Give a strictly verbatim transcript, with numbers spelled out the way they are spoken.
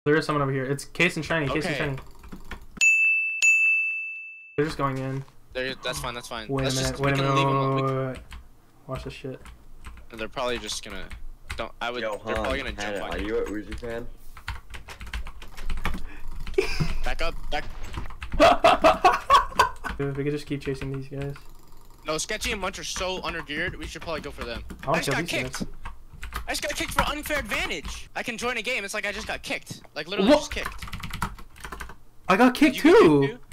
There is someone over here. It's Case and Shiny. Case Okay. and Shiny. They're just going in. They're, that's fine. That's fine. Wait Let's a minute. just, Wait a we minute. can Wait, leave wait, them. wait, We, wait, wait. Watch this shit. they're probably just gonna. Don't. I would. Yo, they're Han, probably gonna jump Hanet, on are you. you a Uzi fan? Back up. Back. Dude, we could just keep chasing these guys. No, Sketchy and Munch are so undergeared. We should probably go for them. I wanna I just kill got these kicked. guys. I just got kicked for unfair advantage. I can join a game. It's like I just got kicked. Like literally What? just kicked. I got Did kicked you get too. kicked too?